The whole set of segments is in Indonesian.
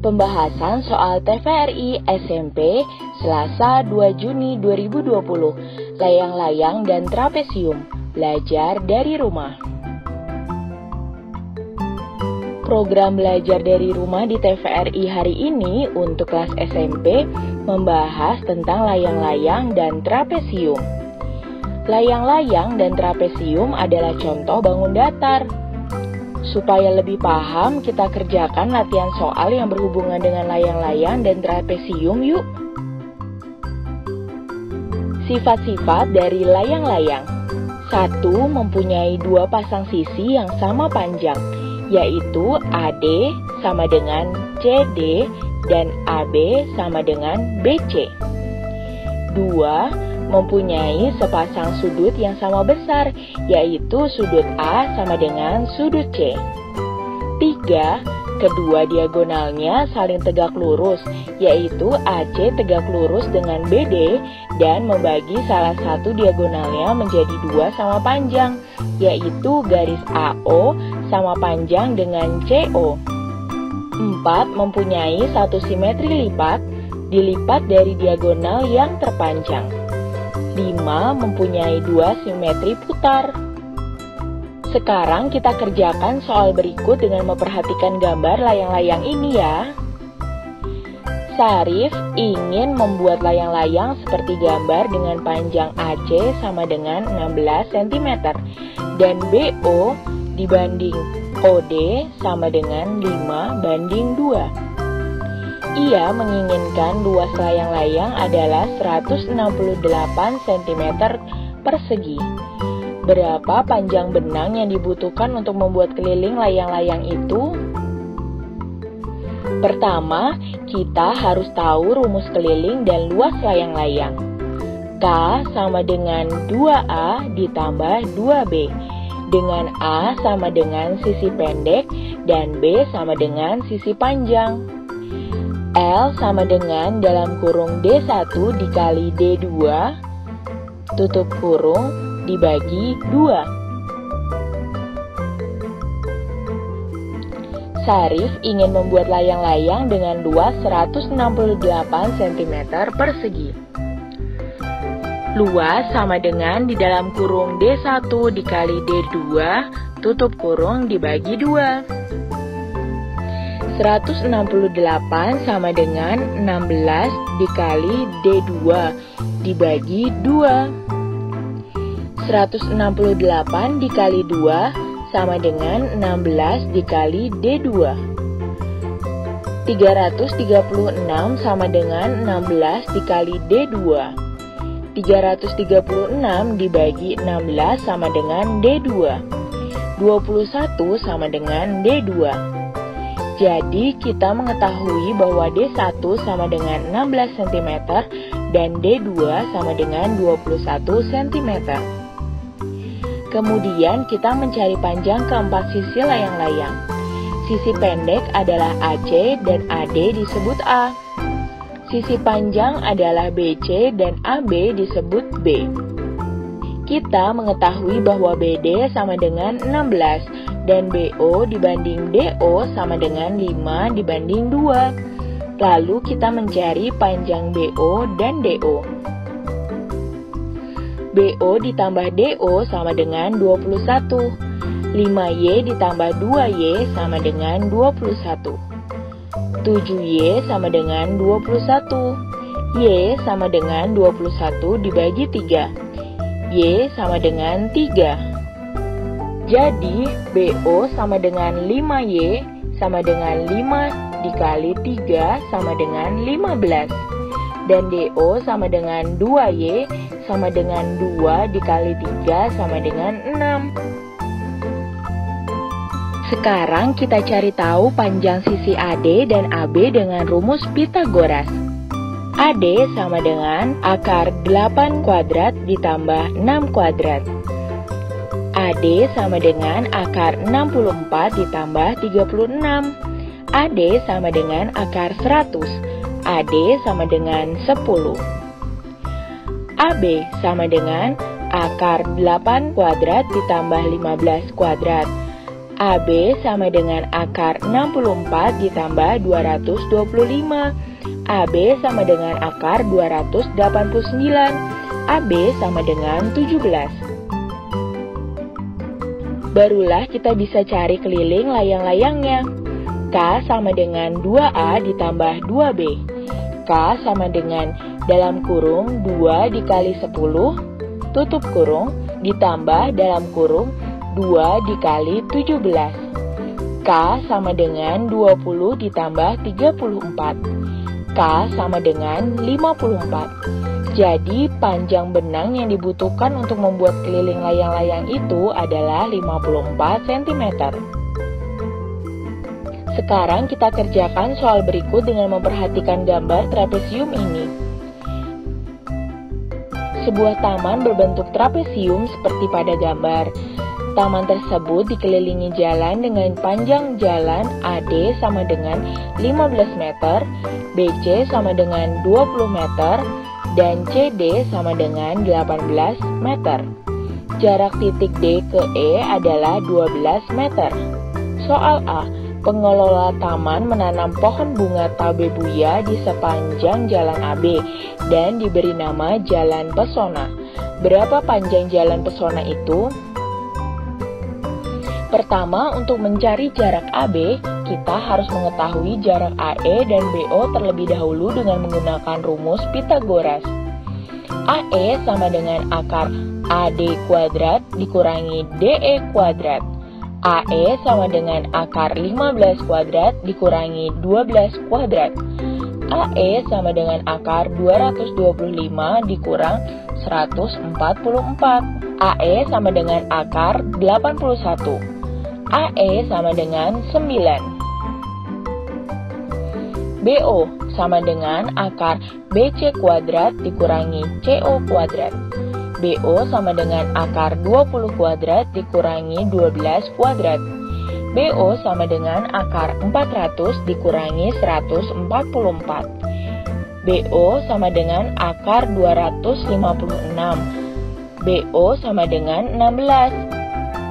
Pembahasan soal TVRI SMP Selasa 2 Juni 2020, layang-layang dan trapesium, belajar dari rumah. Program belajar dari rumah di TVRI hari ini untuk kelas SMP membahas tentang layang-layang dan trapesium. Layang-layang dan trapesium adalah contoh bangun datar. Supaya lebih paham, kita kerjakan latihan soal yang berhubungan dengan layang-layang dan trapesium yuk. Sifat-sifat dari layang-layang. 1. Mempunyai dua pasang sisi yang sama panjang, yaitu AD sama dengan CD dan AB sama dengan BC. 2. Mempunyai sepasang sudut yang sama besar, yaitu sudut A sama dengan sudut C. 3. Kedua diagonalnya saling tegak lurus, yaitu AC tegak lurus dengan BD dan membagi salah satu diagonalnya menjadi dua sama panjang, yaitu garis AO sama panjang dengan CO. 4. Mempunyai satu simetri lipat, dilipat dari diagonal yang terpanjang. 5. Mempunyai dua simetri putar. Sekarang kita kerjakan soal berikut dengan memperhatikan gambar layang-layang ini ya. Sarif ingin membuat layang-layang seperti gambar dengan panjang AC sama dengan 16 cm dan BO dibanding OD sama dengan 5:2. Ia menginginkan luas layang-layang adalah 168 cm persegi. Berapa panjang benang yang dibutuhkan untuk membuat keliling layang-layang itu? Pertama, kita harus tahu rumus keliling dan luas layang-layang. K sama dengan 2A ditambah 2B, dengan A sama dengan sisi pendek dan B sama dengan sisi panjang. L sama dengan dalam kurung D1 dikali D2 tutup kurung dibagi 2. Sarif ingin membuat layang-layang dengan luas 168 cm persegi. Luas sama dengan di dalam kurung D1 dikali D2 tutup kurung dibagi 2. 168 sama dengan 16 dikali D2 dibagi 2. 168 dikali 2 sama dengan 16 dikali D2. 336 sama dengan 16 dikali D2. 336 dibagi 16 sama dengan D2. 21 sama dengan D2. Jadi, kita mengetahui bahwa D1 sama dengan 16 cm dan D2 sama dengan 21 cm. Kemudian, kita mencari panjang keempat sisi layang-layang. Sisi pendek adalah AC dan AD disebut A. Sisi panjang adalah BC dan AB disebut B. Kita mengetahui bahwa BD sama dengan 16 dan BO dibanding DO sama dengan 5/2. Lalu kita mencari panjang BO dan DO. BO ditambah DO sama dengan 21. 5Y ditambah 2Y sama dengan 21. 7Y sama dengan 21. Y sama dengan 21 dibagi 3. Y sama dengan 3. Jadi, BO sama dengan 5Y sama dengan 5 dikali 3 sama dengan 15. Dan DO sama dengan 2Y sama dengan 2 dikali 3 sama dengan 6. Sekarang kita cari tahu panjang sisi AD dan AB dengan rumus Pythagoras. AD sama dengan akar 8 kuadrat ditambah 6 kuadrat. AD sama dengan akar 64 ditambah 36. AD sama dengan akar 100. AD sama dengan 10. AB sama dengan akar 8 kuadrat ditambah 15 kuadrat. AB sama dengan akar 64 ditambah 225. AB sama dengan akar 289. AB sama dengan 17. Barulah kita bisa cari keliling layang-layangnya. K sama dengan 2A ditambah 2B. K sama dengan dalam kurung 2 dikali 10, tutup kurung, ditambah dalam kurung 2 dikali 17. K sama dengan 20 ditambah 34. K sama dengan 54. Jadi panjang benang yang dibutuhkan untuk membuat keliling layang-layang itu adalah 54 cm. Sekarang kita kerjakan soal berikut dengan memperhatikan gambar trapesium ini. Sebuah taman berbentuk trapesium seperti pada gambar. Taman tersebut dikelilingi jalan dengan panjang jalan AD sama dengan 15 meter, BC sama dengan 20 meter, dan CD sama dengan 18 meter. Jarak titik D ke E adalah 12 meter. Soal A, pengelola taman menanam pohon bunga tabebuya di sepanjang jalan AB dan diberi nama Jalan Pesona. Berapa panjang Jalan Pesona itu? Pertama, untuk mencari jarak AB, kita harus mengetahui jarak AE dan BO terlebih dahulu dengan menggunakan rumus Pythagoras. AE sama dengan akar AD kuadrat dikurangi DE kuadrat. AE sama dengan akar 15 kuadrat dikurangi 12 kuadrat. AE sama dengan akar 225 dikurang 144. AE sama dengan akar 81. AE sama dengan 9. BO sama dengan akar BC kuadrat dikurangi CO kuadrat. BO sama dengan akar 20 kuadrat dikurangi 12 kuadrat. BO sama dengan akar 400 dikurangi 144. BO sama dengan akar 256. BO sama dengan 16.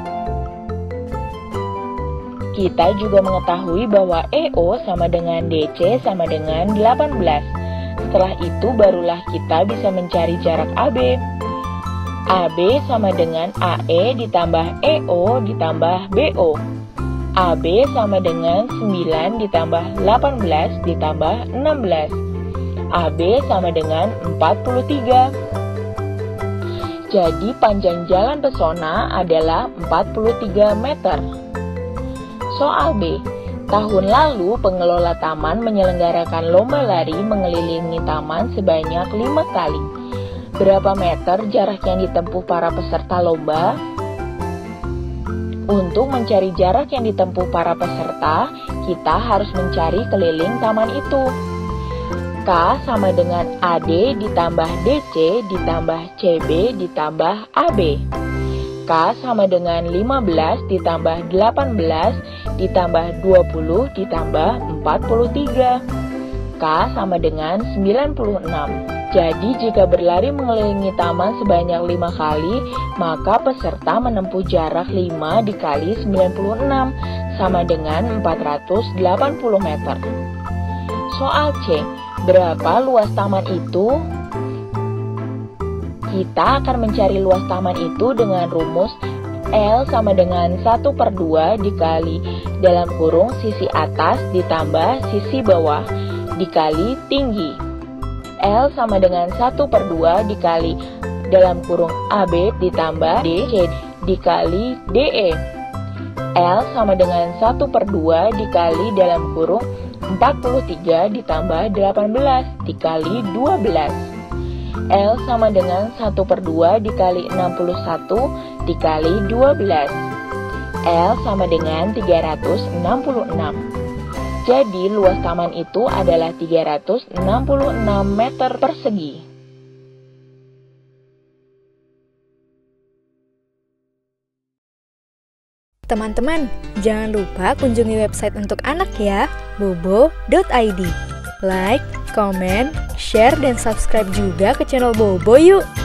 Kita juga mengetahui bahwa EO sama dengan DC sama dengan 18. Setelah itu barulah kita bisa mencari jarak AB. AB sama dengan AE ditambah EO ditambah BO. AB sama dengan 9 ditambah 18 ditambah 16. AB sama dengan 43. Jadi panjang Jalan Pesona adalah 43 meter. Soal B, tahun lalu pengelola taman menyelenggarakan lomba lari mengelilingi taman sebanyak 5 kali. Berapa meter jarak yang ditempuh para peserta lomba? Untuk mencari jarak yang ditempuh para peserta, kita harus mencari keliling taman itu. K sama dengan AD ditambah DC ditambah CB ditambah AB. K sama dengan 15 ditambah 18 ditambah 20 ditambah 43. K sama dengan 96. Jadi jika berlari mengelilingi taman sebanyak 5 kali, maka peserta menempuh jarak 5 dikali 96 sama dengan 480 meter. Soal C, berapa luas taman itu? Kita akan mencari luas taman itu dengan rumus L sama dengan 1/2 dikali dalam kurung sisi atas ditambah sisi bawah dikali tinggi. L sama dengan 1/2 dikali dalam kurung AB ditambah DC dikali DE. L sama dengan 1/2 dikali dalam kurung 43 ditambah 18 dikali 12. L sama dengan 1/2 dikali 61 dikali 12. L sama dengan 366. Jadi luas taman itu adalah 366 meter persegi. Teman-teman, jangan lupa kunjungi website untuk anak ya, bobo.id. Like, komen, share, dan subscribe juga ke channel Bobo yuk!